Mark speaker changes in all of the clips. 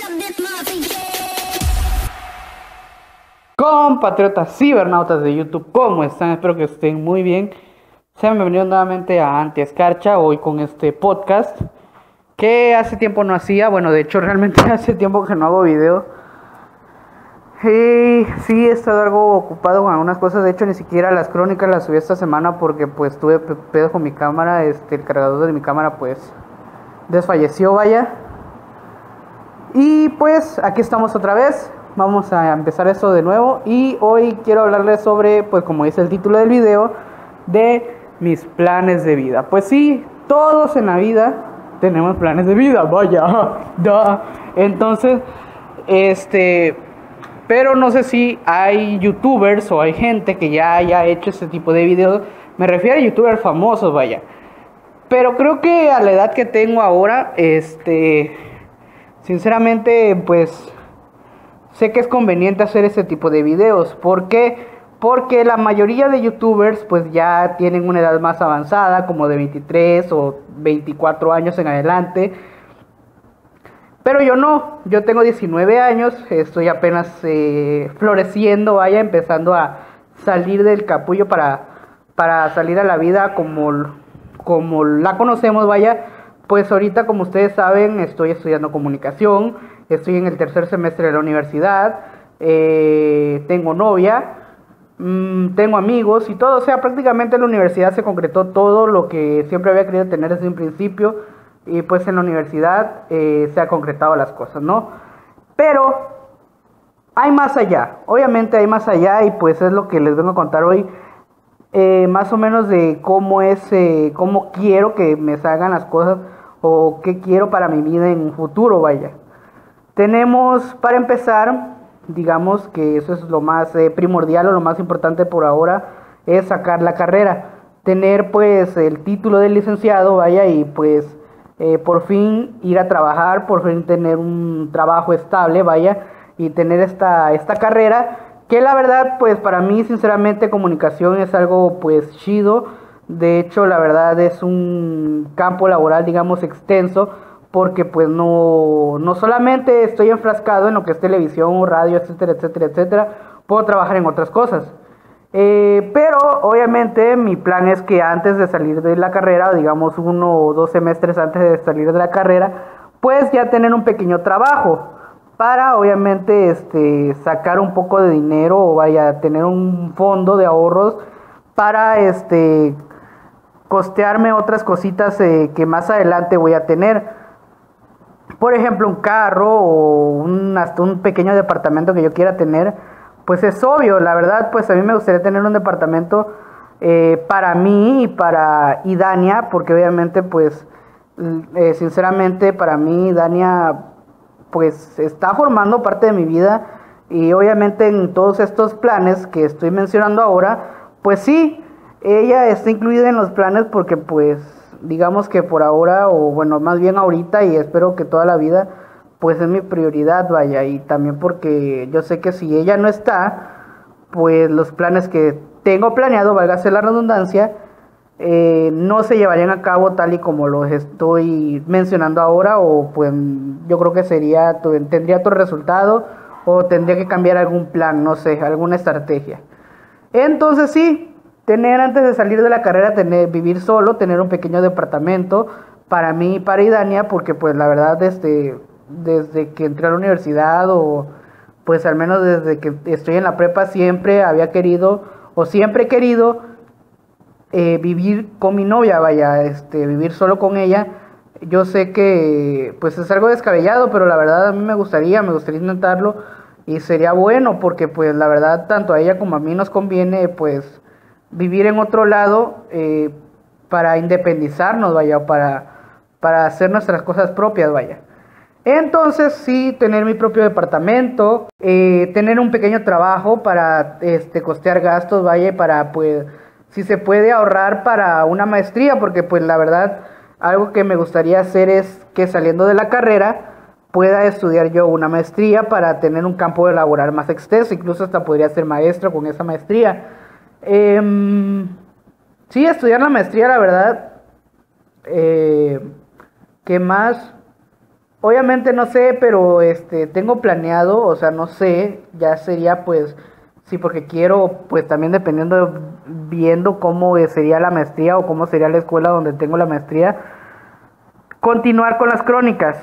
Speaker 1: Compatriotas cibernautas de YouTube, ¿cómo están? Espero que estén muy bien. Sean bienvenidos nuevamente a Anti-Escarcha, hoy con este podcast que hace tiempo no hacía. Bueno, de hecho realmente hace tiempo que no hago video. Y sí, he estado algo ocupado con algunas cosas. De hecho, ni siquiera las crónicas las subí esta semana porque pues tuve pedos con mi cámara. El cargador de mi cámara pues desfalleció, vaya. Y pues aquí estamos otra vez. Vamos a empezar esto de nuevo. Y hoy quiero hablarles sobre, pues como dice el título del video, de mis planes de vida. Pues sí, todos en la vida tenemos planes de vida, vaya. Entonces, pero no sé si hay youtubers o hay gente que ya haya hecho este tipo de videos. Me refiero a youtubers famosos, vaya. Pero creo que a la edad que tengo ahora, sinceramente, pues sé que es conveniente hacer este tipo de videos. ¿Por qué? Porque la mayoría de youtubers pues ya tienen una edad más avanzada, como de 23 o 24 años en adelante. Pero yo no, yo tengo 19 años, estoy apenas floreciendo, vaya, empezando a salir del capullo para salir a la vida como la conocemos, vaya. Pues ahorita, como ustedes saben, estoy estudiando comunicación, estoy en el tercer semestre de la universidad, tengo novia, tengo amigos y todo. O sea, prácticamente en la universidad se concretó todo lo que siempre había querido tener desde un principio. Y pues en la universidad se ha concretado las cosas, ¿no? Pero hay más allá, obviamente hay más allá, y pues es lo que les vengo a contar hoy. Más o menos de cómo cómo quiero que me salgan las cosas o qué quiero para mi vida en un futuro, vaya. Tenemos, para empezar, digamos que eso es lo más primordial o lo más importante por ahora, es sacar la carrera. Tener pues el título de licenciado, vaya, y pues por fin ir a trabajar, por fin tener un trabajo estable, vaya, y tener esta carrera, que la verdad, pues para mí, sinceramente, comunicación es algo pues chido. De hecho, la verdad es un campo laboral, digamos, extenso, porque pues no solamente estoy enfrascado en lo que es televisión, radio, etcétera, etcétera, etcétera, puedo trabajar en otras cosas. Pero obviamente mi plan es que antes de salir de la carrera, digamos 1 o 2 semestres antes de salir de la carrera, pues ya tener un pequeño trabajo para obviamente sacar un poco de dinero, o vaya, tener un fondo de ahorros para costearme otras cositas que más adelante voy a tener. Por ejemplo, un carro o hasta un pequeño departamento que yo quiera tener. Pues es obvio, la verdad, pues a mí me gustaría tener un departamento para mí y para Dania, porque obviamente pues sinceramente para mí Dania pues está formando parte de mi vida, y obviamente en todos estos planes que estoy mencionando ahora, pues sí, ella está incluida en los planes porque pues digamos que por ahora, o bueno, más bien ahorita, y espero que toda la vida, pues es mi prioridad, vaya. Y también porque yo sé que si ella no está, pues los planes que tengo planeado, válgase la redundancia, no se llevarían a cabo tal y como los estoy mencionando ahora, o pues yo creo que tendría otro resultado, o tendría que cambiar algún plan, no sé, alguna estrategia. Entonces sí, tener antes de salir de la carrera, vivir solo, tener un pequeño departamento para mí y para Idania, porque pues la verdad desde que entré a la universidad, o pues al menos desde que estoy en la prepa, siempre había querido o siempre he querido vivir con mi novia, vaya, vivir solo con ella. Yo sé que pues es algo descabellado, pero la verdad a mí me gustaría intentarlo, y sería bueno porque pues la verdad tanto a ella como a mí nos conviene pues vivir en otro lado, para independizarnos, vaya, para hacer nuestras cosas propias, vaya. Entonces sí, tener mi propio departamento, tener un pequeño trabajo para costear gastos, vaya, y para pues si se puede ahorrar para una maestría, porque pues la verdad algo que me gustaría hacer es que saliendo de la carrera pueda estudiar yo una maestría para tener un campo de laboral más extenso, incluso hasta podría ser maestro con esa maestría. Sí, estudiar la maestría, la verdad. ¿Qué más? Obviamente no sé, pero tengo planeado, o sea, no sé, ya sería pues, sí, porque quiero, pues también dependiendo, viendo cómo sería la maestría o cómo sería la escuela donde tengo la maestría, continuar con las crónicas.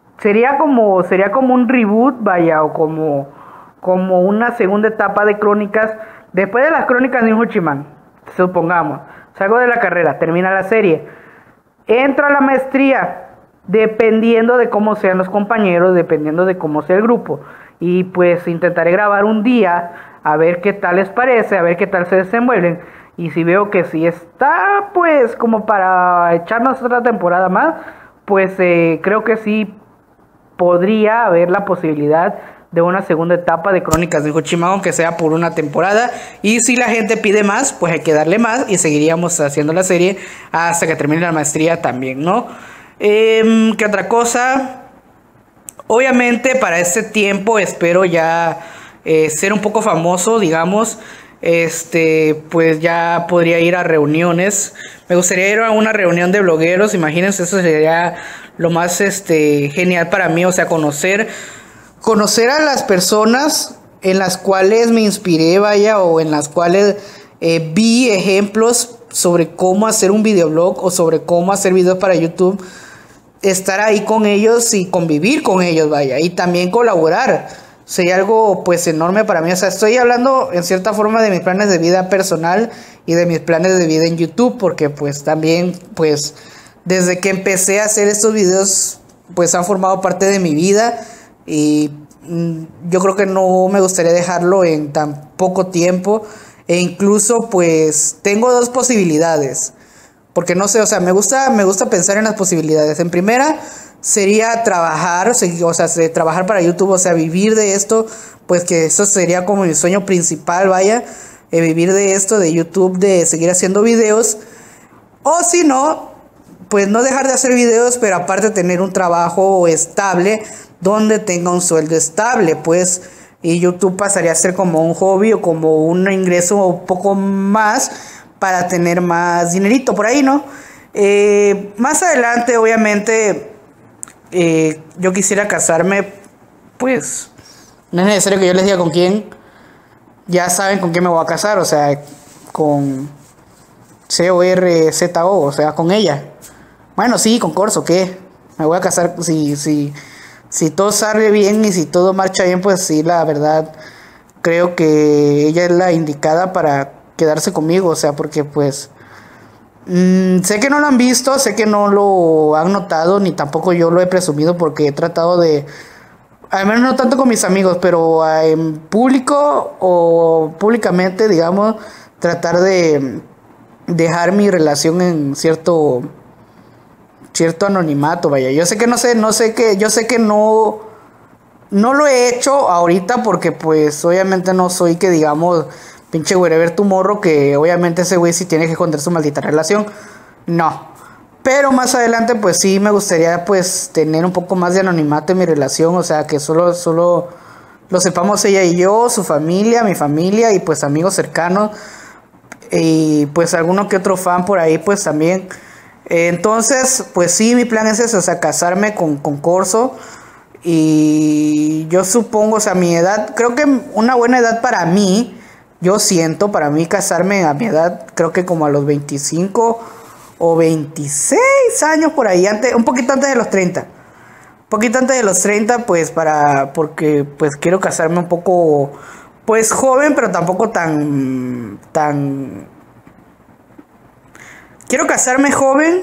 Speaker 1: Sería como un reboot, vaya, o como una segunda etapa de crónicas. Después de las crónicas de un Uchiman, supongamos, salgo de la carrera, termina la serie, entro a la maestría, dependiendo de cómo sean los compañeros, dependiendo de cómo sea el grupo. Y pues intentaré grabar un día, a ver qué tal les parece, a ver qué tal se desenvuelven. Y si veo que si está pues como para echarnos otra temporada más, pues creo que sí podría haber la posibilidad de una segunda etapa de Crónicas de Uchiman, aunque sea por una temporada. Y si la gente pide más, pues hay que darle más y seguiríamos haciendo la serie hasta que termine la maestría también, ¿no? ¿Qué otra cosa? Obviamente para este tiempo espero ya ser un poco famoso, digamos. Pues ya podría ir a reuniones. Me gustaría ir a una reunión de blogueros. Imagínense, eso sería lo más genial para mí. O sea, conocer a las personas en las cuales me inspiré, vaya, o en las cuales vi ejemplos sobre cómo hacer un videoblog o sobre cómo hacer videos para YouTube. Estar ahí con ellos y convivir con ellos, vaya, y también colaborar. Sería algo pues enorme para mí. O sea, estoy hablando en cierta forma de mis planes de vida personal y de mis planes de vida en YouTube, porque pues también pues desde que empecé a hacer estos videos pues han formado parte de mi vida y yo creo que no me gustaría dejarlo en tan poco tiempo. E incluso pues tengo dos posibilidades, porque no sé, o sea, me gusta pensar en las posibilidades. En primera sería trabajar, o sea, trabajar para YouTube, o sea, vivir de esto, pues que eso sería como mi sueño principal, vaya, vivir de esto, de YouTube, de seguir haciendo videos. O si no, pues no dejar de hacer videos, pero aparte tener un trabajo estable, donde tenga un sueldo estable, pues, y YouTube pasaría a ser como un hobby o como un ingreso un poco más para tener más dinerito por ahí, ¿no? Más adelante, obviamente, yo quisiera casarme, pues, no es necesario que yo les diga con quién, ya saben con quién me voy a casar, o sea, con Corzo, o sea, con ella. Bueno, sí, con Corzo, ¿qué? Me voy a casar, si todo sale bien y si todo marcha bien, pues sí, la verdad, creo que ella es la indicada para quedarse conmigo, o sea, porque pues sé que no lo han visto, sé que no lo han notado, ni tampoco yo lo he presumido, porque he tratado de, al menos no tanto con mis amigos, pero en público o públicamente, digamos, tratar de dejar mi relación en cierto anonimato, vaya. Yo sé que yo sé que no lo he hecho ahorita, porque pues obviamente no soy que digamos pinche wherever tomorrow, que obviamente ese güey sí tiene que esconder su maldita relación. No. Pero más adelante pues sí me gustaría pues tener un poco más de anonimato en mi relación. O sea, que solo lo sepamos ella y yo, su familia, mi familia y pues amigos cercanos. Y pues alguno que otro fan por ahí pues también. Entonces pues sí, mi plan es ese, o sea, casarme con Corzo. Y yo supongo, o sea, mi edad, creo que una buena edad para mí, yo siento, para mí casarme a mi edad, creo que como a los 25 o 26 años por ahí, un poquito antes de los 30. Un poquito antes de los 30, pues porque pues quiero casarme un poco, pues joven, pero tampoco tan... Quiero casarme joven,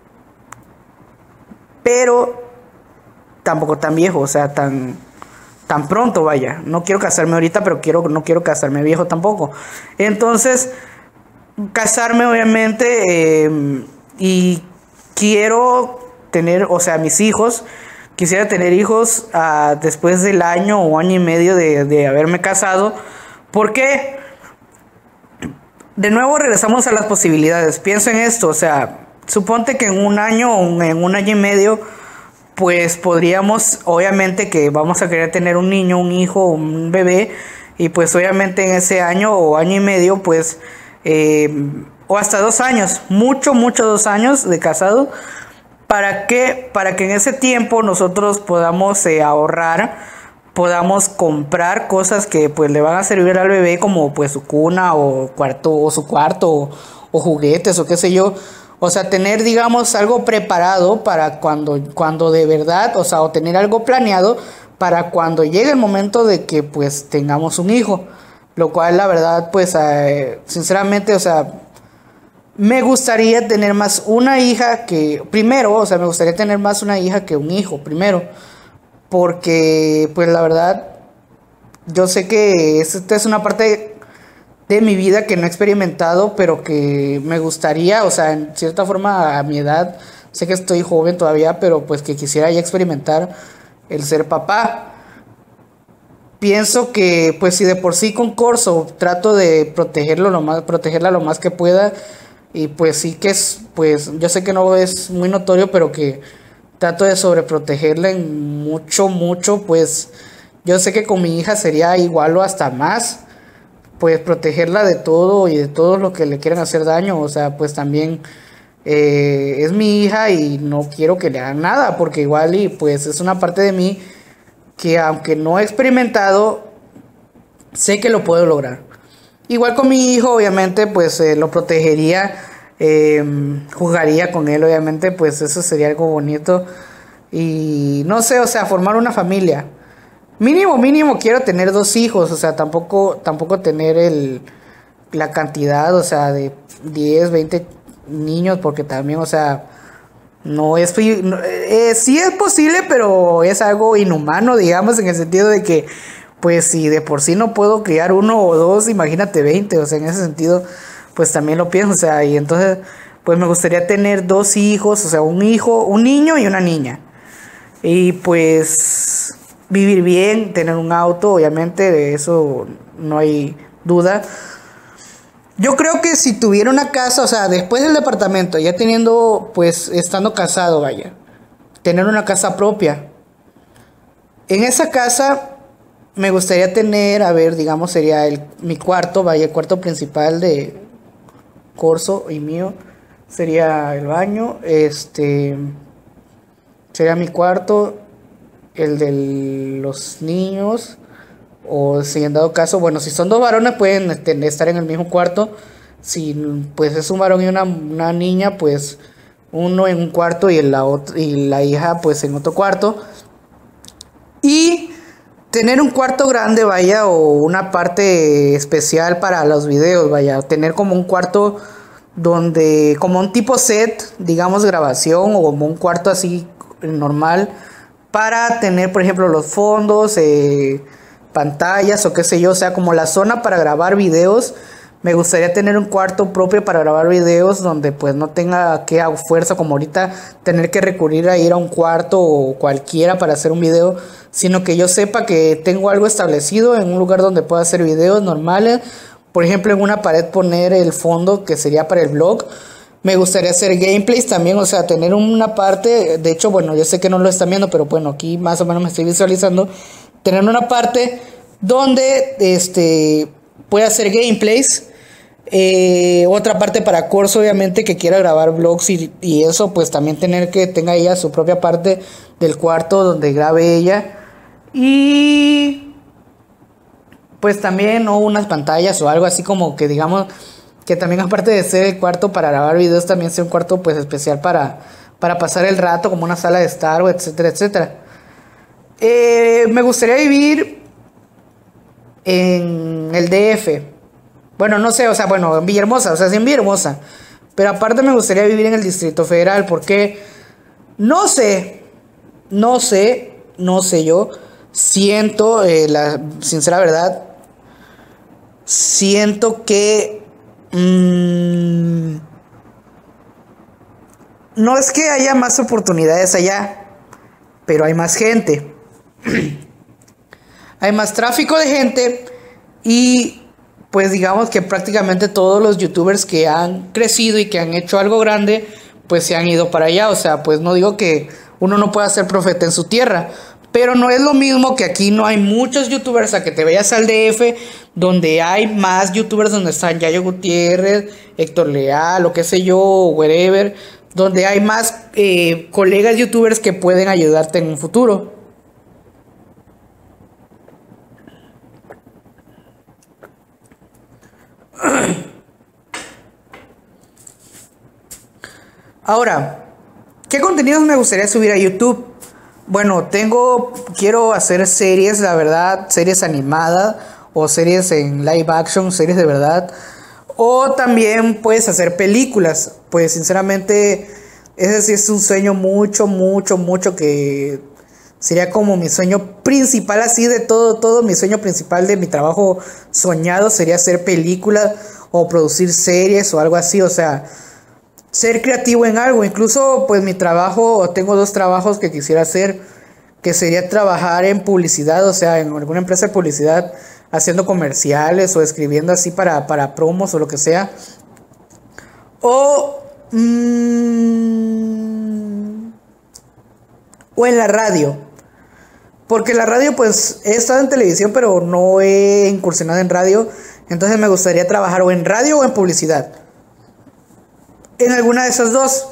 Speaker 1: pero tampoco tan viejo, o sea, tan pronto, vaya. No quiero casarme ahorita, pero no quiero casarme viejo tampoco. Entonces, casarme obviamente, y quiero tener, o sea, mis hijos, quisiera tener hijos después del año o año y medio de haberme casado. ¿Por qué? De nuevo regresamos a las posibilidades. Pienso en esto, o sea, suponte que en un año o en un año y medio, pues podríamos, obviamente que vamos a querer tener un niño, un hijo, un bebé, y pues obviamente en ese año o año y medio, pues, o hasta 2 años, mucho 2 años de casado, Para que en ese tiempo nosotros podamos ahorrar, podamos comprar cosas que pues le van a servir al bebé, como pues su cuna o su cuarto o juguetes o qué sé yo. O sea, tener, digamos, algo preparado para cuando de verdad, o sea, o tener algo planeado para cuando llegue el momento de que pues tengamos un hijo. Lo cual la verdad pues sinceramente, o sea, me gustaría tener más una hija que, primero, o sea, me gustaría tener más una hija que un hijo, primero. Porque, pues la verdad, yo sé que esta es una parte de mi vida que no he experimentado, pero que me gustaría, o sea, en cierta forma a mi edad, sé que estoy joven todavía, pero pues que quisiera ya experimentar el ser papá. Pienso que, pues si de por sí con Corso trato de protegerla lo más que pueda, y pues sí que es, pues yo sé que no es muy notorio, pero que trato de sobreprotegerla en mucho, mucho, pues yo sé que con mi hija sería igual o hasta más, pues protegerla de todo y de todo lo que le quieran hacer daño, o sea, pues también es mi hija y no quiero que le hagan nada, porque igual y pues es una parte de mí que aunque no he experimentado, sé que lo puedo lograr. Igual con mi hijo, obviamente, pues lo protegería, jugaría con él, obviamente, pues eso sería algo bonito. Y no sé, o sea, formar una familia. Mínimo, mínimo quiero tener 2 hijos, o sea, tampoco tener la cantidad, o sea, de 10 20 niños, porque también, o sea, no es, sí es posible, pero es algo inhumano, digamos, en el sentido de que, pues si de por sí no puedo criar 1 o 2, imagínate 20, o sea, en ese sentido, pues también lo pienso, o sea, y entonces, pues me gustaría tener 2 hijos, o sea, un hijo, un niño y una niña. Y pues vivir bien, tener un auto, obviamente, de eso no hay duda. Yo creo que si tuviera una casa, o sea, después del departamento, ya teniendo, pues, estando casado, vaya, tener una casa propia. En esa casa me gustaría tener, a ver, digamos, sería mi cuarto, vaya, el cuarto principal de Corso y mío, sería el baño, sería mi cuarto, el de los niños. O si en dado caso, bueno, si son 2 varones pueden estar en el mismo cuarto. Si pues es un varón y una niña, pues uno en un cuarto y la hija pues en otro cuarto. Y tener un cuarto grande, vaya, o una parte especial para los videos, vaya, tener como un cuarto donde, como un tipo set, digamos grabación, o como un cuarto así normal, para tener, por ejemplo, los fondos, pantallas o qué sé yo, o sea, como la zona para grabar videos. Me gustaría tener un cuarto propio para grabar videos donde pues no tenga que a fuerza como ahorita tener que recurrir a ir a un cuarto o cualquiera para hacer un video, sino que yo sepa que tengo algo establecido en un lugar donde pueda hacer videos normales. Por ejemplo, en una pared poner el fondo que sería para el blog. Me gustaría hacer gameplays también, o sea, tener una parte, de hecho, bueno, yo sé que no lo están viendo, pero bueno, aquí más o menos me estoy visualizando, tener una parte donde pueda hacer gameplays, otra parte para Corso, obviamente, que quiera grabar vlogs y eso, pues también tenga ella su propia parte del cuarto donde grabe ella, y pues también o unas pantallas o algo así como que digamos que también, aparte de ser el cuarto para grabar videos, también sea un cuarto pues especial para pasar el rato, como una sala de estar, etcétera, etcétera. Me gustaría vivir en el DF. Bueno, no sé, o sea, bueno, en Villahermosa, o sea, sí en Villahermosa. Pero aparte me gustaría vivir en el Distrito Federal, porque no sé, no sé yo, siento, la sincera verdad, siento que no es que haya más oportunidades allá, pero hay más gente. Hay más tráfico de gente y pues digamos que prácticamente todos los youtubers que han crecido y que han hecho algo grande, pues se han ido para allá. O sea, pues no digo que uno no pueda ser profeta en su tierra, pero no es lo mismo que aquí no hay muchos youtubers a que te vayas al DF, donde hay más youtubers, donde están Yayo Gutiérrez, Héctor Leal, o qué sé yo, wherever, donde hay más colegas youtubers que pueden ayudarte en un futuro. Ahora, ¿qué contenidos me gustaría subir a YouTube? Bueno, quiero hacer series, la verdad, series animadas o series en live action, series de verdad. O también puedes hacer películas. Pues sinceramente, ese sí es un sueño mucho que sería como mi sueño principal, así de todo mi sueño principal de mi trabajo soñado sería hacer películas o producir series o algo así, o sea, ser creativo en algo. Incluso pues mi trabajo, tengo 2 trabajos que quisiera hacer, que sería trabajar en publicidad, o sea, en alguna empresa de publicidad, haciendo comerciales o escribiendo así para promos o lo que sea. O en la radio. Porque la radio, pues, he estado en televisión, pero no he incursionado en radio. Entonces me gustaría trabajar o en radio o en publicidad. En alguna de esas 2.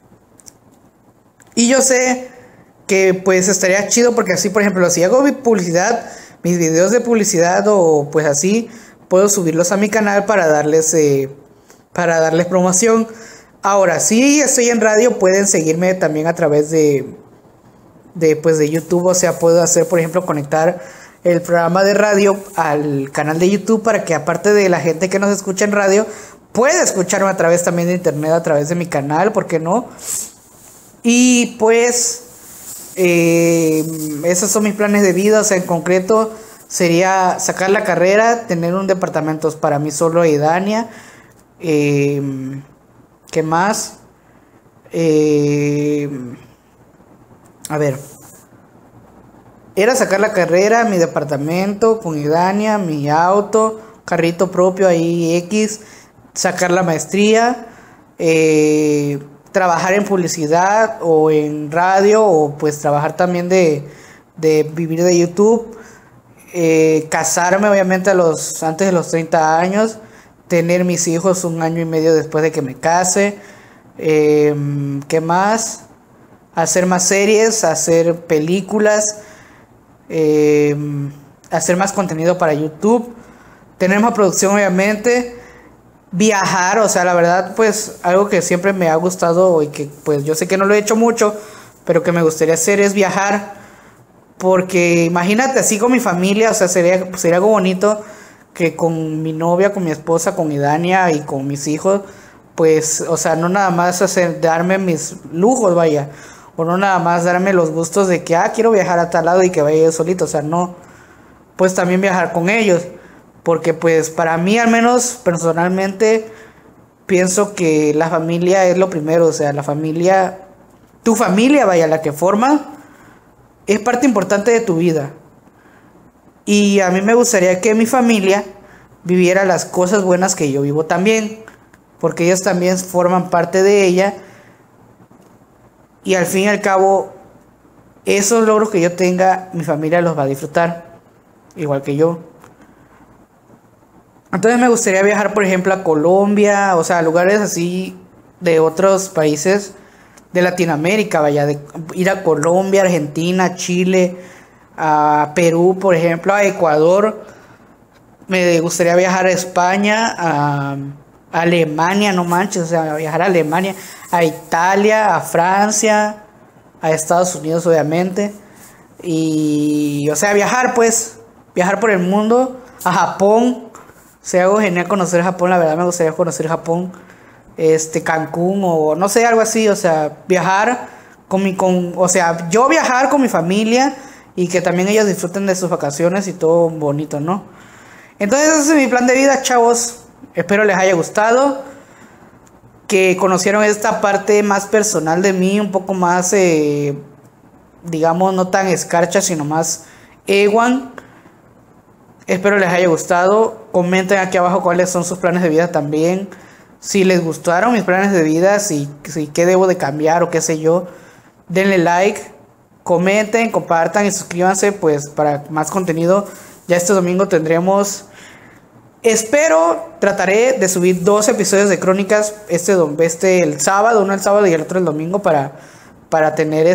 Speaker 1: Y yo sé que pues estaría chido porque así, por ejemplo, si hago publicidad, mis videos de publicidad o pues así, puedo subirlos a mi canal para darles promoción. Ahora, si estoy en radio, pueden seguirme también a través de YouTube. O sea, puedo hacer, por ejemplo, conectar el programa de radio al canal de YouTube para que, aparte de la gente que nos escucha en radio, pueda escucharme a través también de internet, a través de mi canal, ¿por qué no? Y pues esos son mis planes de vida. O sea, en concreto sería sacar la carrera, tener un departamento para mí solo y Dania. ¿Qué más? A ver, era sacar la carrera, mi departamento con Idania, mi auto, carrito propio ahí X, sacar la maestría, trabajar en publicidad o en radio, o pues trabajar también de vivir de YouTube, casarme obviamente antes de los 30 años, tener mis hijos 1 año y medio después de que me case. ¿Qué más? Hacer más series, hacer películas, hacer más contenido para YouTube, tener más producción obviamente, viajar. O sea, la verdad, pues algo que siempre me ha gustado y que pues yo sé que no lo he hecho mucho, pero que me gustaría hacer es viajar. Porque imagínate así con mi familia, o sea, sería algo bonito que con mi novia, con mi esposa, con Idania y con mis hijos, pues, o sea, no nada más darme mis lujos, vaya, o no nada más darme los gustos de que, quiero viajar a tal lado y que vaya yo solito, o sea, no, pues también viajar con ellos, porque pues para mí, al menos personalmente, pienso que la familia es lo primero. O sea, la familia, tu familia, vaya, la que forma, es parte importante de tu vida. Y a mí me gustaría que mi familia viviera las cosas buenas que yo vivo también, porque ellos también forman parte de ella. Y al fin y al cabo, esos logros que yo tenga, mi familia los va a disfrutar, igual que yo. Entonces me gustaría viajar, por ejemplo, a Colombia, o sea, a lugares así de otros países de Latinoamérica, vaya, ir a Colombia, Argentina, Chile, a Perú, por ejemplo, a Ecuador. Me gustaría viajar a España, a Alemania, no manches, o sea, viajar a Alemania, a Italia, a Francia, a Estados Unidos, obviamente. Y, o sea, viajar por el mundo, a Japón. O sea, algo genial conocer Japón, la verdad me gustaría conocer Japón, Cancún o no sé, algo así. O sea, viajar o sea, yo viajar con mi familia y que también ellos disfruten de sus vacaciones y todo bonito, ¿no? Entonces ese es mi plan de vida, chavos. Espero les haya gustado, que conocieron esta parte más personal de mí, un poco más, digamos, no tan escarcha, sino más ewan. Espero les haya gustado. Comenten aquí abajo cuáles son sus planes de vida también. Si les gustaron mis planes de vida, si qué debo de cambiar o qué sé yo. Denle like, comenten, compartan y suscríbanse pues para más contenido. Ya este domingo tendremos Trataré de subir 2 episodios de Crónicas el sábado, uno el sábado y el otro el domingo para tener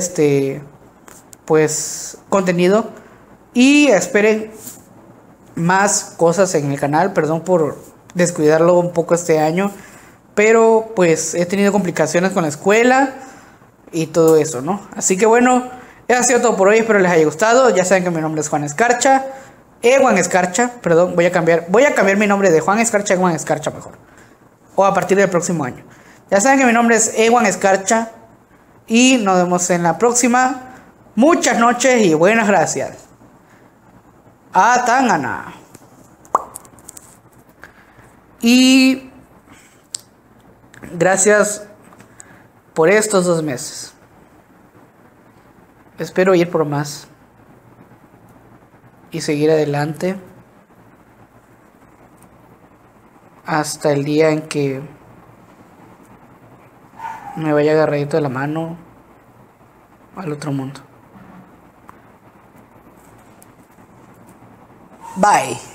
Speaker 1: pues contenido. Y esperen más cosas en el canal. Perdón por descuidarlo un poco este año, pero pues he tenido complicaciones con la escuela y todo eso, ¿no? Así que bueno, eso ha sido todo por hoy. Espero les haya gustado. Ya saben que mi nombre es Juan Escarcha. Juan Escarcha, perdón, voy a cambiar mi nombre de Juan Escarcha a Juan Escarcha mejor. O a partir del próximo año. Ya saben que mi nombre es Juan Escarcha. Y nos vemos en la próxima. Muchas noches y buenas gracias. Atangana. Y gracias por estos 2 meses. Espero ir por más y seguir adelante hasta el día en que me vaya agarradito de la mano al otro mundo. Bye.